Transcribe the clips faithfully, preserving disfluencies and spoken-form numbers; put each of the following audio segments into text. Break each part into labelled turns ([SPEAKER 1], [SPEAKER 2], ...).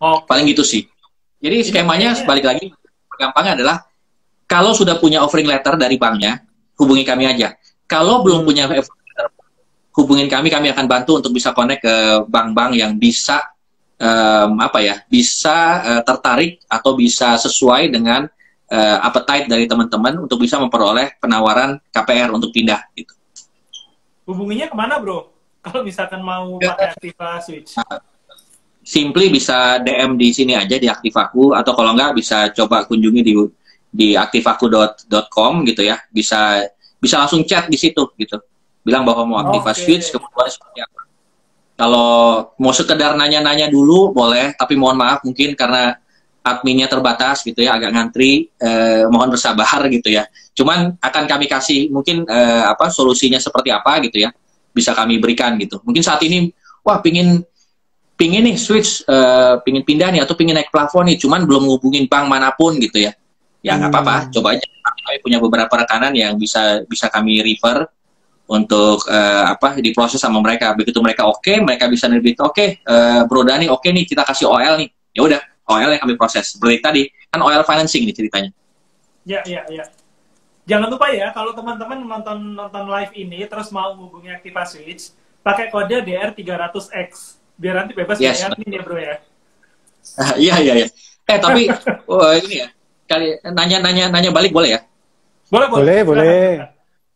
[SPEAKER 1] Oke.
[SPEAKER 2] Paling gitu sih. Jadi
[SPEAKER 1] Ini
[SPEAKER 2] skemanya
[SPEAKER 1] kayaknya-
[SPEAKER 2] balik lagi, gampangnya adalah kalau sudah punya offering letter dari banknya, hubungi kami aja. Kalau belum
[SPEAKER 1] Hmm.
[SPEAKER 2] punya offering letter, hubungin kami, kami akan bantu untuk bisa connect ke bank-bank yang bisa em, apa ya, bisa eh, tertarik atau bisa sesuai dengan eh, appetite dari teman-teman untuk bisa memperoleh penawaran K P R untuk pindah gitu.
[SPEAKER 1] Hubunginya kemana bro? Kalau misalkan mau
[SPEAKER 2] Ya.
[SPEAKER 1] pakai Aktiva Switch.
[SPEAKER 2] Simply bisa D M di sini aja di Aktivaku, atau kalau nggak bisa coba kunjungi di di aktivaku dot com gitu ya. Bisa bisa langsung chat di situ gitu. Bilang bahwa mau Aktiva
[SPEAKER 1] Oke.
[SPEAKER 2] Switch, kebutuhan seperti apa. Kalau mau sekedar nanya-nanya dulu boleh, tapi mohon maaf mungkin karena adminnya terbatas gitu ya, agak ngantri, eh, mohon bersabar gitu ya. Cuman akan kami kasih mungkin eh, apa solusinya seperti apa gitu ya, bisa kami berikan gitu. Mungkin saat ini, wah pingin pingin nih switch, uh, pingin pindah nih atau pingin naik plafon nih, cuman belum ngubungin bank manapun gitu ya. Ya nggak apa-apa,
[SPEAKER 3] Hmm.
[SPEAKER 2] coba aja. Kami punya beberapa rekanan yang bisa bisa kami refer untuk uh, apa diproses sama mereka. Begitu mereka oke, okay, mereka bisa nerbit oke, okay, uh, Bro Dani oke okay nih, kita kasih O L nih. Ya udah, O L yang kami proses. Seperti tadi, kan O L financing nih ceritanya.
[SPEAKER 1] Ya, ya, ya. Jangan lupa ya, kalau teman-teman nonton nonton live ini terus mau hubungi Aktiva Switch, pakai kode D R tiga ratus X. Biar nanti bebas
[SPEAKER 2] Yes.
[SPEAKER 1] dari admin ya bro ya.
[SPEAKER 2] Iya iya iya. Eh tapi oh, ini ya, kali nanya-nanya nanya balik boleh ya?
[SPEAKER 1] Boleh, boleh.
[SPEAKER 3] Boleh,
[SPEAKER 1] Silakan,
[SPEAKER 3] boleh.
[SPEAKER 1] silakan.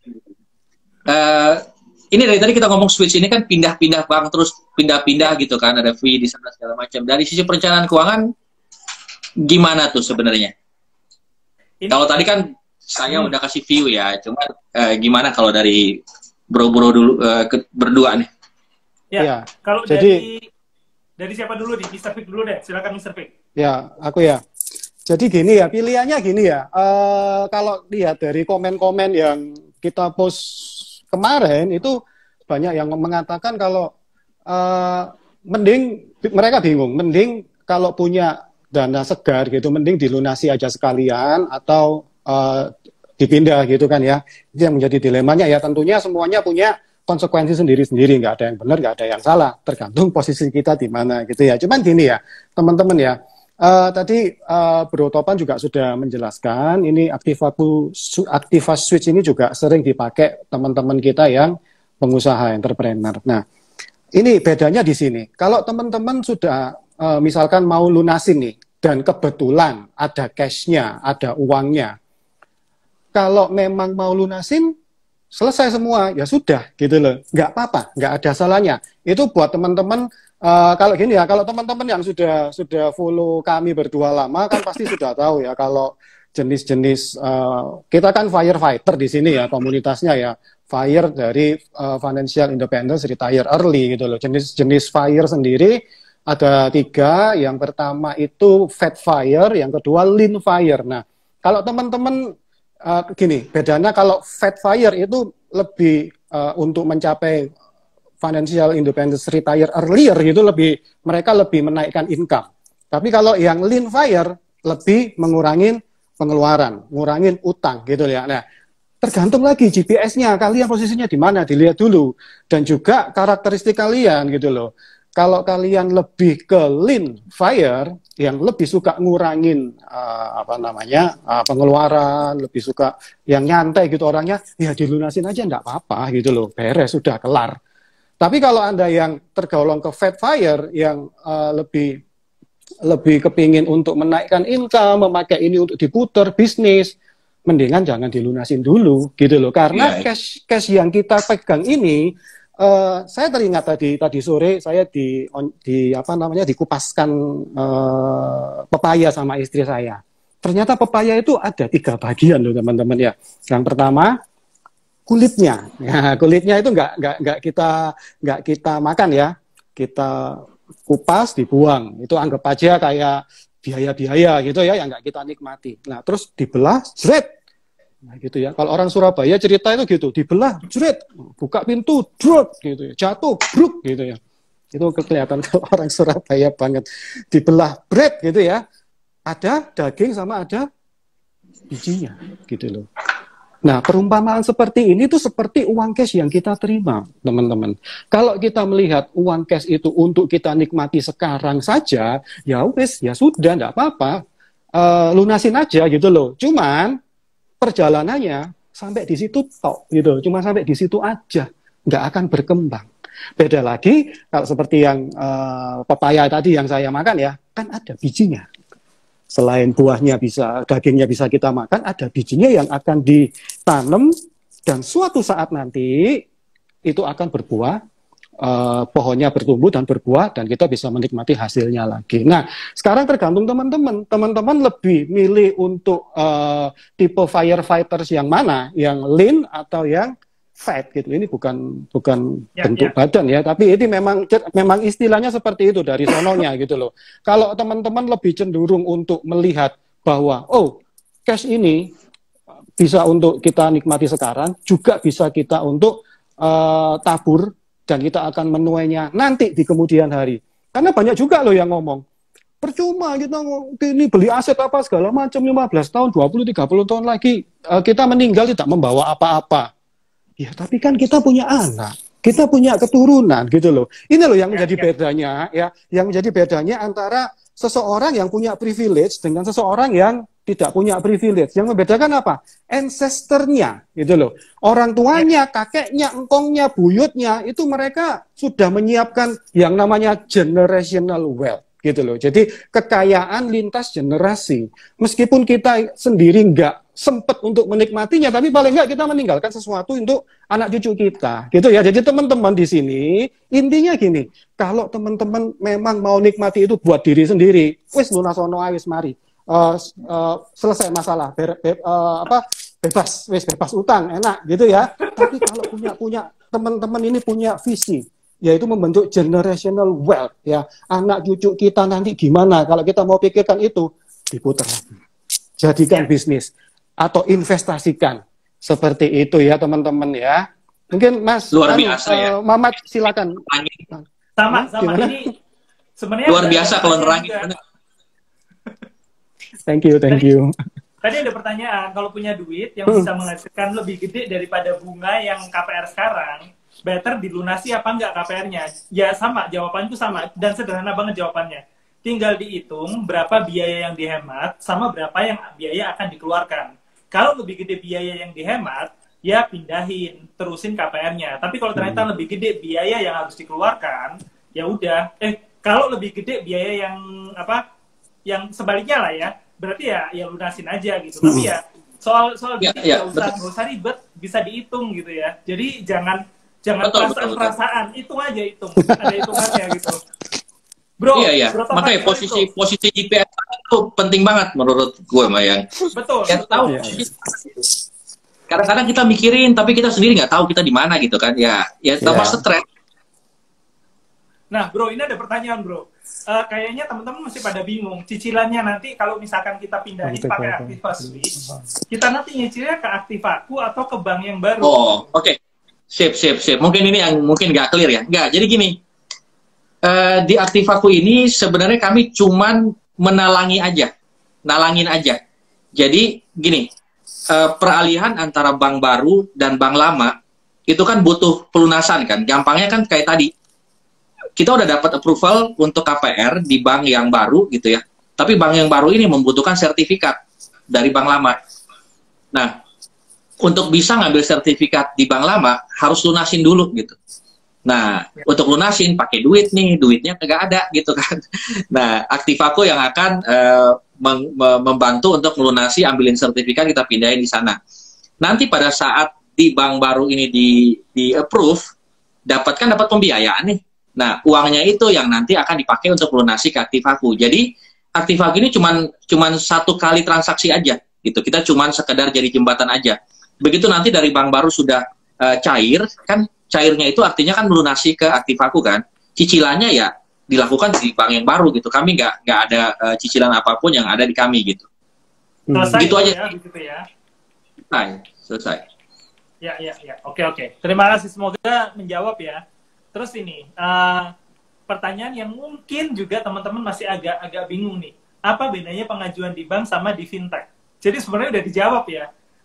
[SPEAKER 2] Eh, ini dari tadi kita ngomong switch ini kan pindah-pindah bank terus pindah-pindah gitu kan, ada fee di sana segala macam. Dari sisi perencanaan keuangan gimana tuh sebenarnya?
[SPEAKER 1] Ini-
[SPEAKER 2] Kalau tadi kan saya
[SPEAKER 1] Hmm.
[SPEAKER 2] udah kasih view ya, cuma eh, gimana kalau dari bro-bro dulu eh, ke- berdua nih?
[SPEAKER 1] Ya,
[SPEAKER 3] Ya,
[SPEAKER 1] kalau
[SPEAKER 3] jadi-
[SPEAKER 1] dari dari siapa dulu nih? mister Fik dulu deh. Silakan mister Fik.
[SPEAKER 3] Ya, aku ya. Jadi gini ya, pilihannya gini ya. Eh kalau lihat dari komen-komen yang kita post kemarin, itu banyak yang mengatakan kalau eh mending, mereka bingung, mending kalau punya dana segar gitu, mending dilunasi aja sekalian atau eh dipindah gitu kan ya. Itu yang menjadi dilemanya ya, tentunya semuanya punya konsekuensi sendiri-sendiri, nggak ada yang benar, nggak ada yang salah, tergantung posisi kita di mana gitu ya. Cuman gini ya, teman-teman ya, uh, tadi uh, Bro Topan juga sudah menjelaskan, ini Aktivaku, Aktiva Switch ini juga sering dipakai teman-teman kita yang pengusaha entrepreneur. Nah, ini bedanya di sini. Kalau teman-teman sudah uh, misalkan mau lunasin nih, dan kebetulan ada cash-nya, ada uangnya, kalau memang mau lunasin, selesai semua, ya sudah gitu loh, nggak apa-apa, nggak ada salahnya. Itu buat teman-teman, uh, kalau gini ya, kalau teman-teman yang sudah sudah follow kami berdua lama kan pasti sudah tahu ya kalau jenis-jenis uh, kita kan firefighter di sini ya, komunitasnya ya, fire dari uh, financial independence retire early gitu loh. Jenis-jenis fire sendiri ada tiga, yang pertama itu fat fire, yang kedua lean fire. Nah, kalau teman-teman Uh, gini, bedanya kalau fat fire itu lebih uh, untuk mencapai financial independence retire earlier gitu, lebih mereka lebih menaikkan income. Tapi kalau yang lean fire lebih mengurangin pengeluaran, ngurangin utang gitu ya. Nah, tergantung lagi G P S-nya, kalian posisinya di mana, dilihat dulu, dan juga karakteristik kalian gitu loh. Kalau kalian lebih ke lean fire, yang lebih suka ngurangin uh, apa namanya uh, pengeluaran, lebih suka yang nyantai gitu orangnya, ya dilunasin aja enggak apa-apa gitu loh, beres sudah kelar. Tapi kalau Anda yang tergolong ke fat fire, yang uh, lebih lebih kepingin untuk menaikkan income, memakai ini untuk diputer bisnis, mendingan jangan dilunasin dulu gitu loh, karena
[SPEAKER 2] Iya.
[SPEAKER 3] cash cash yang kita pegang ini. Uh, saya teringat tadi tadi sore saya di on, di apa namanya dikupaskan uh, pepaya sama istri saya. Ternyata pepaya itu ada tiga bagian loh teman-teman ya. Yang pertama kulitnya. Ya, kulitnya itu nggak nggak nggak kita nggak kita makan ya. Kita kupas dibuang. Itu anggap aja kayak biaya-biaya gitu ya yang nggak kita nikmati. Nah terus dibelah, jret. Nah gitu ya, kalau orang Surabaya cerita itu gitu, dibelah, jret, buka pintu, drop gitu ya, jatuh, bruk gitu ya. Itu kelihatan kalau orang Surabaya banget. Dibelah, bread gitu ya, ada daging sama ada bijinya gitu loh. Nah, perumpamaan seperti ini tuh seperti uang cash yang kita terima, teman-teman. Kalau kita melihat uang cash itu untuk kita nikmati sekarang saja, ya wes, ya sudah, enggak apa-apa. Uh, lunasin aja gitu loh. Cuman perjalanannya sampai di situ tok gitu. Cuma sampai di situ aja, nggak akan berkembang. Beda lagi kalau seperti yang uh, pepaya tadi yang saya makan ya, kan ada bijinya. Selain buahnya bisa, dagingnya bisa kita makan, ada bijinya yang akan ditanam dan suatu saat nanti itu akan berbuah, uh, pohonnya bertumbuh dan berbuah dan kita bisa menikmati hasilnya lagi. Nah, sekarang tergantung teman-teman. Teman-teman lebih milih untuk uh, tipe firefighters yang mana, yang lean atau yang fat gitu. Ini bukan bukan ya, bentuk ya. badan ya, tapi ini memang memang istilahnya seperti itu dari sononya gitu loh. Kalau teman-teman lebih cenderung untuk melihat bahwa oh, cash ini bisa untuk kita nikmati sekarang, juga bisa kita untuk uh, tabur dan kita akan menuainya nanti di kemudian hari. Karena banyak juga loh yang ngomong, percuma kita ini beli aset apa segala macam lima belas tahun, dua puluh, tiga puluh tahun lagi uh, kita meninggal tidak membawa apa-apa. Ya, tapi kan kita punya anak, kita punya keturunan gitu loh. Ini loh yang menjadi bedanya ya, yang menjadi bedanya antara seseorang yang punya privilege dengan seseorang yang tidak punya privilege. Yang membedakan apa? Ancestornya gitu loh. Orang tuanya, kakeknya, engkongnya, buyutnya itu mereka sudah menyiapkan yang namanya generational wealth gitu loh. Jadi kekayaan lintas generasi. Meskipun kita sendiri nggak sempat untuk menikmatinya, tapi paling nggak kita meninggalkan sesuatu untuk anak cucu kita, gitu ya. Jadi teman-teman di sini intinya gini, kalau teman-teman memang mau nikmati itu buat diri sendiri, wis lunasono wis mari, uh, uh, selesai masalah, be, be, uh, apa bebas, wis bebas utang, enak, gitu ya. Tapi kalau punya punya teman-teman ini punya visi, yaitu membentuk generational wealth, ya, anak cucu kita nanti gimana? Kalau kita mau pikirkan itu, diputar lagi, jadikan bisnis atau investasikan seperti itu ya teman-teman ya. Mungkin Mas
[SPEAKER 2] luar
[SPEAKER 3] anu,
[SPEAKER 2] biasa
[SPEAKER 3] uh,
[SPEAKER 2] ya.
[SPEAKER 3] Mamat silakan.
[SPEAKER 1] Sama sama
[SPEAKER 3] Gimana?
[SPEAKER 1] Ini sebenarnya
[SPEAKER 2] luar biasa kalau nerangin.
[SPEAKER 3] Thank you, thank you.
[SPEAKER 1] Tadi ada pertanyaan, kalau punya duit yang bisa menghasilkan lebih gede daripada bunga yang K P R sekarang, better dilunasi apa enggak K P R-nya? Ya sama, jawabanku sama dan sederhana banget jawabannya. Tinggal dihitung berapa biaya yang dihemat sama berapa yang biaya akan dikeluarkan. Kalau lebih gede biaya yang dihemat, ya pindahin, terusin K P R-nya. Tapi kalau ternyata hmm. lebih gede biaya yang harus dikeluarkan, ya udah. Eh, kalau lebih gede biaya yang apa? Yang sebaliknya lah ya. Berarti ya ya lunasin aja gitu. Hmm. Tapi ya soal soal
[SPEAKER 2] ya,
[SPEAKER 1] gede
[SPEAKER 2] ya,
[SPEAKER 1] nggak usah nggak usah ribet, bisa dihitung gitu ya. Jadi jangan jangan
[SPEAKER 2] betul,
[SPEAKER 1] perasaan
[SPEAKER 2] betul,
[SPEAKER 1] perasaan, hitung aja hitung. Ada hitungannya gitu. Bro,
[SPEAKER 2] iya iya. Makanya posisi bro. posisi I P S itu penting banget menurut gue, Mayang.
[SPEAKER 1] Betul.
[SPEAKER 2] Ya,
[SPEAKER 1] betul.
[SPEAKER 2] tahu.
[SPEAKER 3] Ya, ya.
[SPEAKER 2] Kadang-kadang kita mikirin, tapi kita sendiri nggak tahu kita di mana gitu kan. Ya, ya tambah ya. stres.
[SPEAKER 1] Nah, bro, ini ada pertanyaan, bro. Uh, kayaknya teman-teman masih pada bingung. Cicilannya nanti kalau misalkan kita pindahin pakai Aktiva Switch, kita nanti nyicilnya ke Aktivaku atau ke bank yang baru.
[SPEAKER 2] Oh, oke. Okay. Sip, sip, sip. Mungkin ini yang mungkin nggak clear ya. Nggak, jadi gini. Uh, di Aktivaku ini sebenarnya kami cuman menalangi aja, nalangin aja. Jadi gini, uh, peralihan antara bank baru dan bank lama itu kan butuh pelunasan kan. Gampangnya kan kayak tadi, kita udah dapat approval untuk K P R di bank yang baru gitu ya. Tapi bank yang baru ini membutuhkan sertifikat dari bank lama. Nah, untuk bisa ngambil sertifikat di bank lama harus lunasin dulu gitu. Nah, ya. Untuk lunasin pakai duit nih, duitnya nggak ada gitu kan. Nah, Aktivaku yang akan uh, membantu untuk melunasi, ambilin sertifikat, kita pindahin di sana. Nanti pada saat di bank baru ini di, di approve, dapatkan dapat pembiayaan nih. Nah, uangnya itu yang nanti akan dipakai untuk melunasi ke Aktivaku. Jadi, Aktivaku ini cuman cuman satu kali transaksi aja gitu. Kita cuman sekedar jadi jembatan aja. Begitu nanti dari bank baru sudah uh, cair, kan cairnya itu artinya kan melunasi ke Aktivaku kan. Cicilannya ya dilakukan di bank yang baru gitu. Kami nggak nggak ada uh, cicilan apapun yang ada di kami gitu.
[SPEAKER 1] Selesai
[SPEAKER 2] gitu aja.
[SPEAKER 1] Ya, gitu ya.
[SPEAKER 2] Nah, selesai.
[SPEAKER 1] Ya, ya, ya. Oke, oke. Terima kasih. Semoga menjawab ya. Terus ini, uh, pertanyaan yang mungkin juga teman-teman masih agak agak bingung nih. Apa bedanya pengajuan di bank sama di fintech? Jadi sebenarnya udah dijawab ya.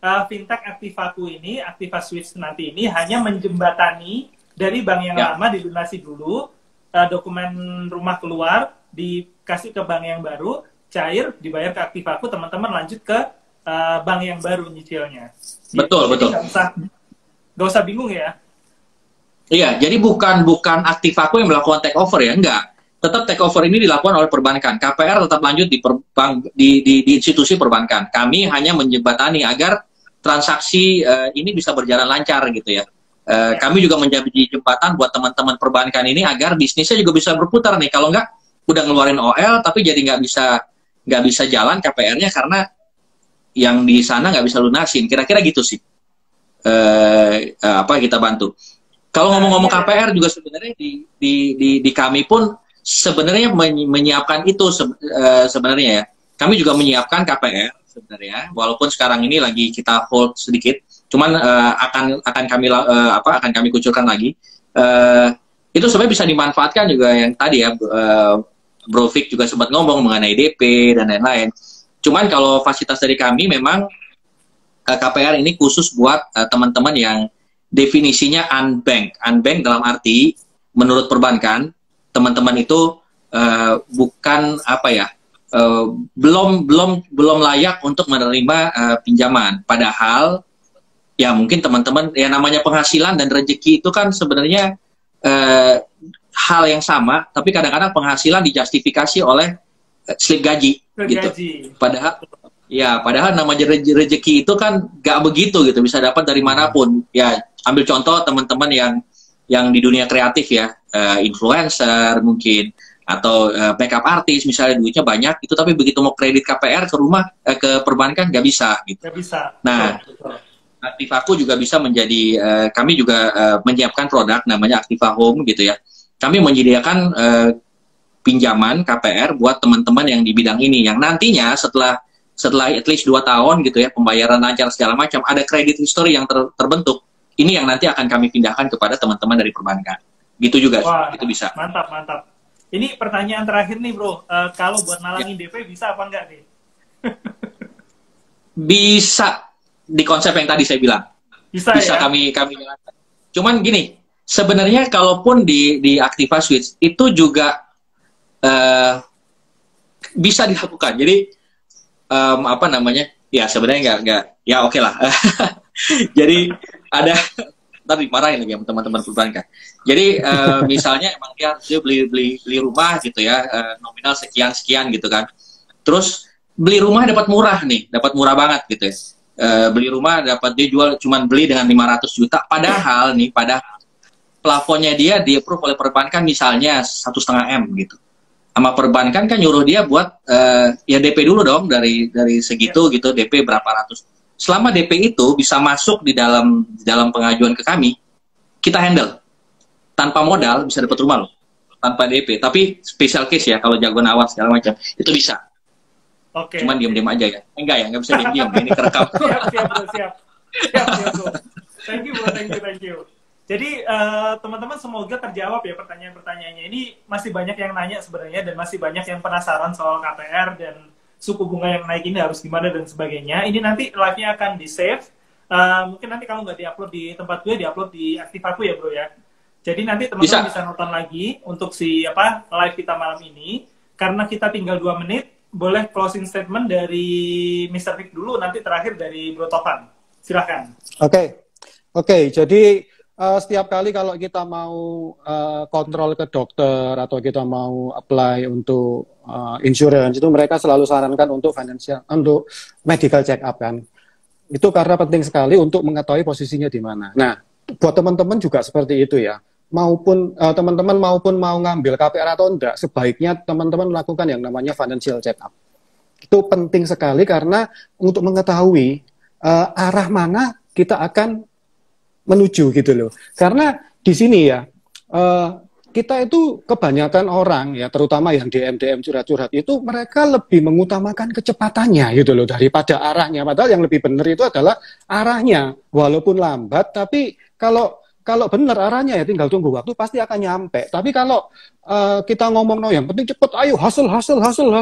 [SPEAKER 1] uh, fintech Aktivaku ini, Aktiva Switch nanti ini hanya menjembatani dari bank yang
[SPEAKER 2] Ya.
[SPEAKER 1] lama dilunasi dulu, uh, dokumen rumah keluar, dikasih ke bank yang baru, cair, dibayar ke Aktivaku, teman-teman lanjut ke uh, bank yang baru nyicilnya.
[SPEAKER 2] Betul,
[SPEAKER 1] Jadi
[SPEAKER 2] betul.
[SPEAKER 1] nggak usah, nggak usah bingung ya.
[SPEAKER 2] Iya, jadi bukan bukan Aktivaku yang melakukan take over ya, enggak. Tetap take over ini dilakukan oleh perbankan. K P R tetap lanjut di, perbank, di, di, di institusi perbankan. Kami hanya menjembatani agar transaksi uh, ini bisa berjalan lancar gitu ya. Uh, kami juga menjadi jembatan buat teman-teman perbankan ini agar bisnisnya juga bisa berputar nih. Kalau enggak, udah ngeluarin O L tapi jadi nggak bisa nggak bisa jalan K P R-nya karena yang di sana nggak bisa lunasin. Kira-kira gitu sih. Uh, uh, apa kita bantu. Kalau ngomong-ngomong K P R juga sebenarnya di di di, di kami pun sebenarnya menyiapkan itu se uh, sebenarnya ya. Kami juga menyiapkan K P R sebenarnya, walaupun sekarang ini lagi kita hold sedikit. Cuman uh, akan akan kami uh, apa akan kami kucurkan lagi. Uh, itu sebenarnya bisa dimanfaatkan juga yang tadi ya, uh, Bro Vic juga sempat ngomong mengenai D P dan lain-lain. Cuman kalau fasilitas dari kami memang uh, K P R ini khusus buat uh, teman-teman yang definisinya unbank. Unbank dalam arti menurut perbankan teman-teman itu uh, bukan apa ya uh, belum belum belum layak untuk menerima uh, pinjaman. Padahal ya mungkin teman-teman ya namanya penghasilan dan rezeki itu kan sebenarnya uh, hal yang sama, tapi kadang-kadang penghasilan dijustifikasi oleh uh, slip gaji, gitu.
[SPEAKER 1] Gaji.
[SPEAKER 2] Padahal ya padahal namanya rezeki itu kan gak begitu gitu, bisa dapat dari manapun. Ya ambil contoh teman-teman yang yang di dunia kreatif ya, uh, influencer mungkin atau uh, makeup artist misalnya duitnya banyak itu, tapi begitu mau kredit K P R ke rumah uh, ke perbankan nggak bisa gitu.
[SPEAKER 1] Nggak bisa.
[SPEAKER 2] Nah,
[SPEAKER 1] betul, betul.
[SPEAKER 2] Aktivaku juga bisa menjadi uh, kami juga uh, menyiapkan produk namanya Aktiva Home gitu ya. Kami menyediakan uh, pinjaman K P R buat teman-teman yang di bidang ini yang nantinya setelah setelah at least dua tahun gitu ya pembayaran lancar segala macam ada kredit history yang ter terbentuk. Ini yang nanti akan kami pindahkan kepada teman-teman dari perbankan. Gitu juga,
[SPEAKER 1] Wah,
[SPEAKER 2] itu bisa.
[SPEAKER 1] Mantap, mantap. Ini pertanyaan terakhir nih bro, uh, kalau buat nalangin ya. D P bisa apa enggak nih?
[SPEAKER 2] Bisa di konsep yang tadi saya bilang.
[SPEAKER 1] Bisa,
[SPEAKER 2] bisa
[SPEAKER 1] ya?
[SPEAKER 2] kami kami jelaskan. Cuman gini, sebenarnya kalaupun di di Aktiva Switch itu juga uh, bisa dilakukan. Jadi um, apa namanya? Ya sebenarnya nggak nggak ya oke okay lah. Jadi ada tadi marahin lagi sama teman-teman perbankan. Jadi uh, misalnya emang dia, dia beli beli beli rumah gitu ya, uh, nominal sekian sekian gitu kan. Terus beli rumah dapat murah nih, dapat murah banget gitu ya. Uh, beli rumah dapat dia jual cuman beli dengan lima ratus juta. Padahal nih, padahal plafonnya dia di approve oleh perbankan misalnya satu setengah m gitu. Sama perbankan kan nyuruh dia buat uh, ya D P dulu dong dari dari segitu gitu, D P berapa ratus. Selama D P itu bisa masuk di dalam di dalam pengajuan ke kami, kita handle tanpa modal bisa dapat rumah loh, tanpa D P. Tapi special case ya kalau jagoan awas segala macam itu bisa.
[SPEAKER 1] Oke.
[SPEAKER 2] Cuman diam-diam aja ya. Enggak ya, nggak bisa diam-diam. Ini kerekam.
[SPEAKER 1] Siap, siap, bro, siap. Siap, siap, bro. Thank you, bro. Thank you, thank you. Jadi uh, teman-teman semoga terjawab ya pertanyaan-pertanyaannya. Ini masih banyak yang nanya sebenarnya dan masih banyak yang penasaran soal K P R dan suku bunga yang naik ini harus gimana dan sebagainya. Ini nanti live-nya akan di-save. Uh, mungkin nanti kalau nggak di-upload di tempat gue, di-upload di Aktivaku ya, bro ya. Jadi nanti teman-teman bisa. bisa nonton lagi untuk si apa live kita malam ini. Karena kita tinggal dua menit, boleh closing statement dari mister Vic dulu, nanti terakhir dari Bro Tovan. Silahkan.
[SPEAKER 3] Oke, okay. oke. Okay, jadi uh, setiap kali kalau kita mau uh, kontrol ke dokter atau kita mau apply untuk uh, insurance itu mereka selalu sarankan untuk financial, untuk medical check up kan. Itu karena penting sekali untuk mengetahui posisinya di mana. Nah, buat teman-teman juga seperti itu ya. Maupun uh, teman-teman maupun mau ngambil K P R atau enggak, sebaiknya teman-teman melakukan yang namanya financial check up. Itu penting sekali karena untuk mengetahui uh, arah mana kita akan menuju gitu loh. Karena di sini ya, uh, kita itu kebanyakan orang ya, terutama yang D M D M curhat-curhat itu mereka lebih mengutamakan kecepatannya gitu loh daripada arahnya. Padahal yang lebih benar itu adalah arahnya, walaupun lambat, tapi kalau kalau benar arahnya ya tinggal tunggu waktu pasti akan nyampe. Tapi kalau uh, kita ngomong no yang penting cepet, ayo hasil hasil hasil hasil,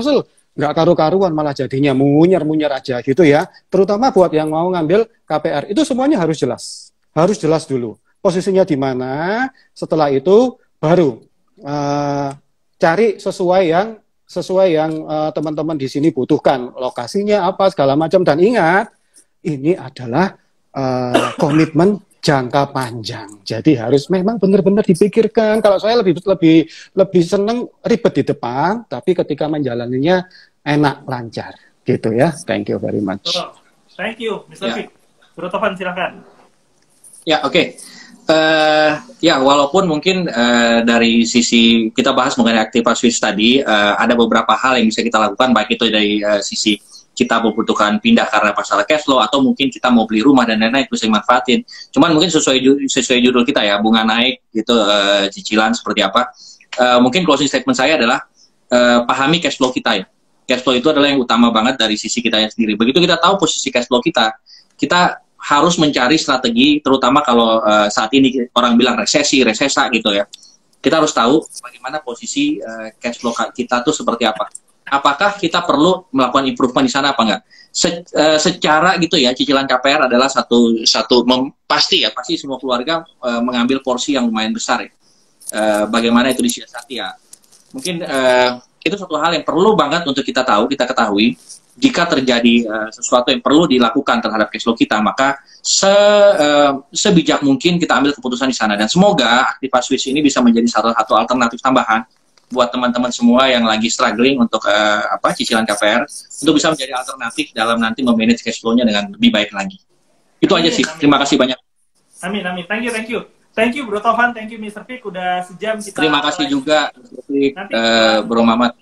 [SPEAKER 3] nggak karu-karuan malah jadinya munyer-munyer aja gitu ya. Terutama buat yang mau ngambil K P R, itu semuanya harus jelas. Harus jelas dulu. Posisinya di mana, setelah itu baru uh, cari sesuai yang sesuai yang uh, teman-teman di sini butuhkan. Lokasinya apa, segala macam. Dan ingat, ini adalah uh, komitmen jangka panjang. Jadi harus memang benar-benar dipikirkan. Kalau saya lebih lebih lebih seneng ribet di depan, tapi ketika menjalaninya enak, lancar, gitu ya. Thank you very much.
[SPEAKER 1] Oh, thank you, mister
[SPEAKER 2] Ya.
[SPEAKER 1] Fik. Bro Tovan, silakan.
[SPEAKER 2] Ya, oke. Okay. Uh, ya, walaupun mungkin uh, dari sisi kita bahas mengenai aktivitas Swiss tadi, uh, ada beberapa hal yang bisa kita lakukan, baik itu dari uh, sisi kita membutuhkan pindah karena masalah cash flow, atau mungkin kita mau beli rumah dan lain-lain bisa dimanfaatin. Cuman mungkin sesuai sesuai judul kita ya, bunga naik gitu, uh, cicilan seperti apa. Uh, mungkin closing statement saya adalah uh, pahami cash flow kita ya. Cash flow itu adalah yang utama banget dari sisi kita sendiri. Begitu kita tahu posisi cash flow kita, kita harus mencari strategi, terutama kalau uh, saat ini orang bilang resesi, resesa gitu ya. Kita harus tahu bagaimana posisi uh, cash flow kita tuh seperti apa. Apakah kita perlu melakukan improvement di sana apa enggak? Se uh, secara gitu ya, cicilan K P R adalah satu satu pasti ya, pasti semua keluarga uh, mengambil porsi yang lumayan besar ya. Uh, bagaimana itu disiasati ya? Mungkin uh, itu satu hal yang perlu banget untuk kita tahu, kita ketahui. Jika terjadi uh, sesuatu yang perlu dilakukan terhadap cash flow kita, maka se uh, sebijak mungkin kita ambil keputusan di sana. Dan semoga aktivitas Swiss ini bisa menjadi salah satu alternatif tambahan buat teman-teman semua yang lagi struggling untuk uh, apa cicilan K P R, untuk bisa menjadi alternatif dalam nanti memanage cash flow-nya dengan lebih baik lagi. Itu amin, aja sih. Amin. Terima kasih banyak.
[SPEAKER 1] Amin, amin. Thank you, thank you. Thank you Bro Tovan, thank you mister Fik, udah sejam kita.
[SPEAKER 2] Terima kasih juga mister Fik, uh, Bro Mamat.